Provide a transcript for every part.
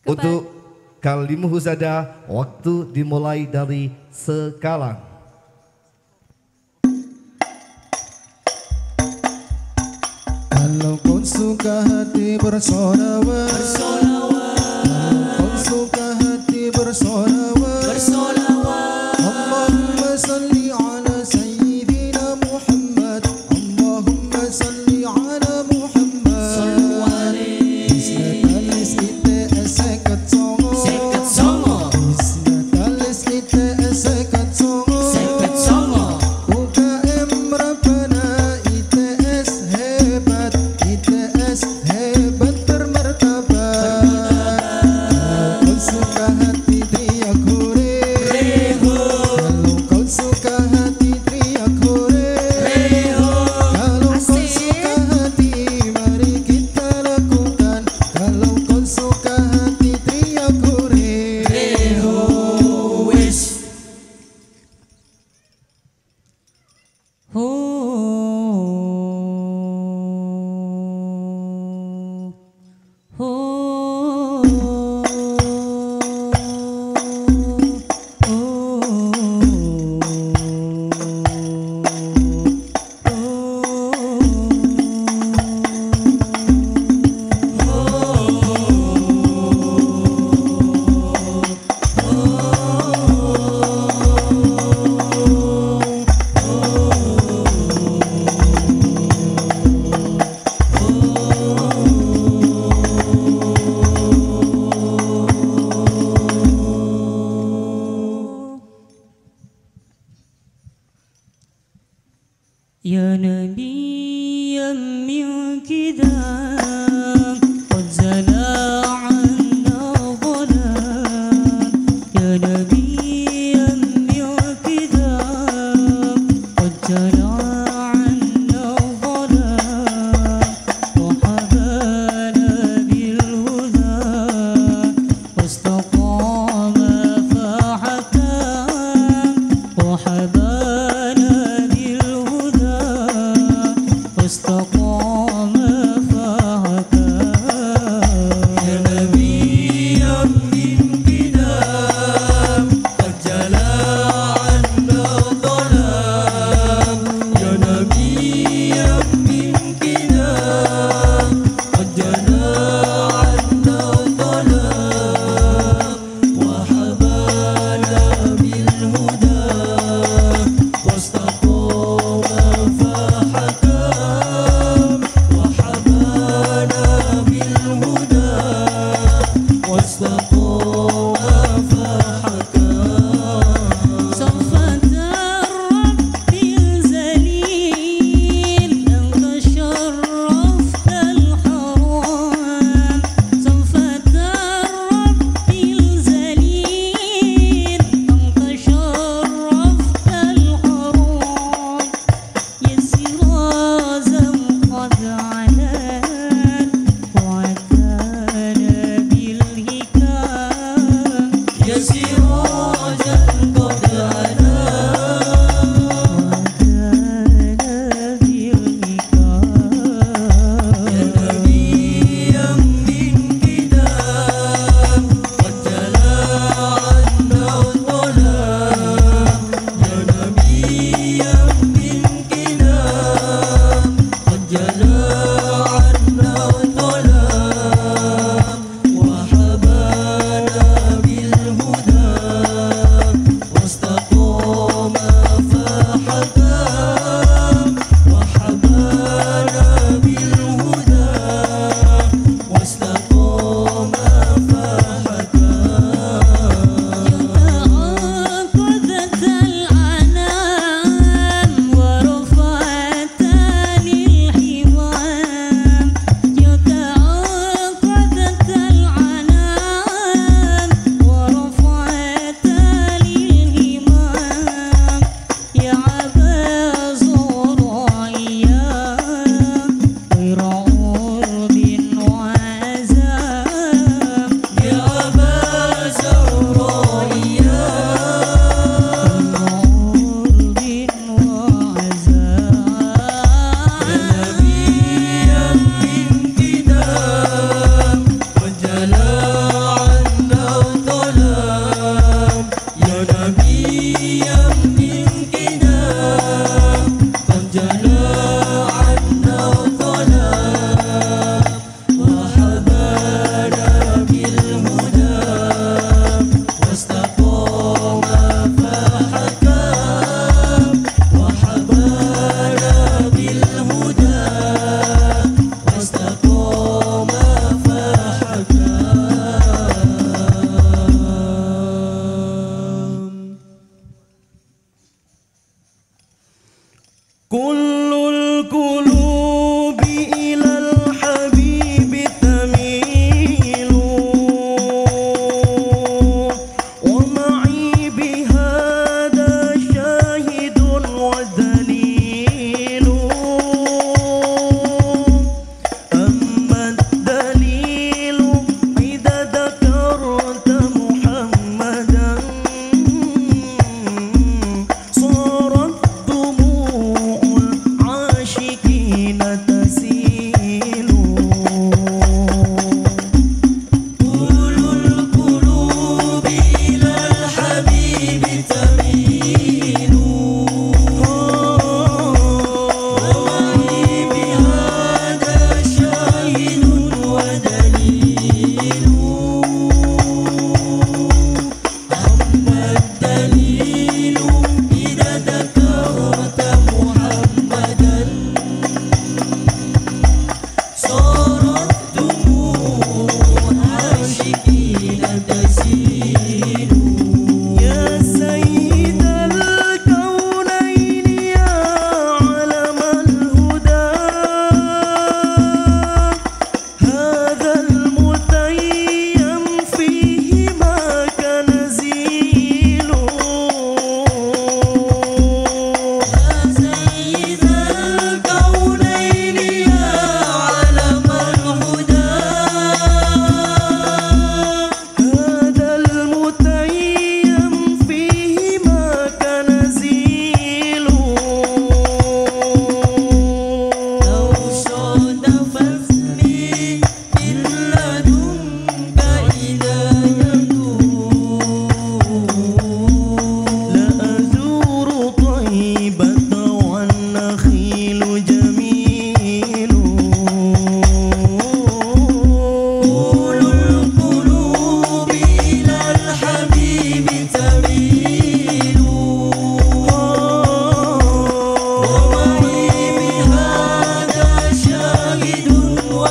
Untuk Kalimu Huzada, waktu dimulai dari sekarang. Kalau kau suka hati bersolawat, kalau kau suka hati bersolawat, Allahumma salli ala Sayyidina Muhammad, Allahumma salli ala Muhammad. Sallu alaihi. Isnatalis ite esekat songo, sekat songo. Isnatalis ite esekat songo, sekat songo. UKM Rabbana ITS hebat, ITS hebat bermartabat. Kalau kau suka hati teriak hore, kalau kau suka hati teriak hore, kalau kau suka hati mari kita lakukan, kalau kau suka hati teriak hore. يا نبيا من كذاب قد زلا عنا ظلام يا نبيا من كذاب قد زلا عنا ظلام وحبانا بالهدى واستقام فحكام وحبانا استقام فهدى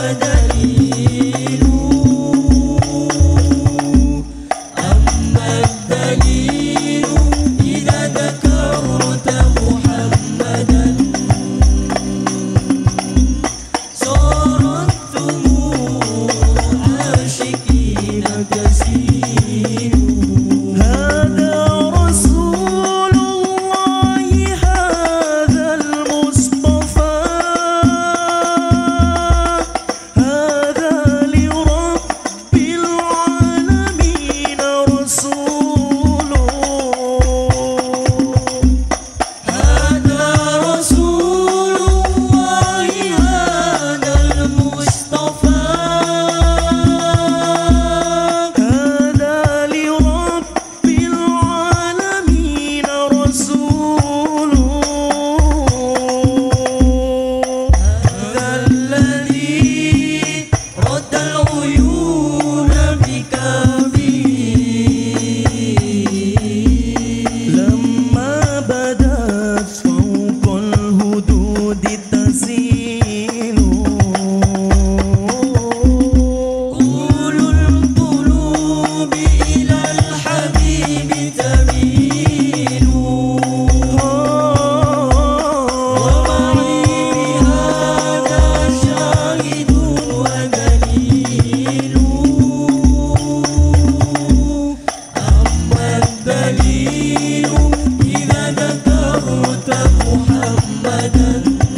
ودليل أما الدليل إذا ذكرت محمدا صارت دموع عاشقين تسيل هذا رسول الله هذا المصطفى هذا لرب العالمين رسول هذا رسول الله هذا المصطفى هذا لرب العالمين رسول هذا الذي رد العيون بكافيه لما بدت فوق الهدود تسيل كل القلوب إلى الحبيب تميل ومعي بهذا شاهد ودليل أما الدليل إذا ذكرت محمدا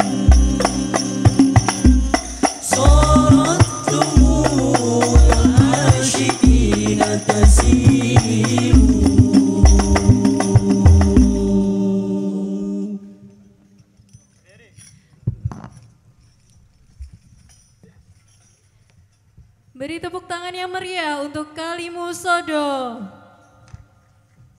صارت دموع عاشقين تسيل Beri tepuk tangan yang meriah untuk Kalimu Sodo.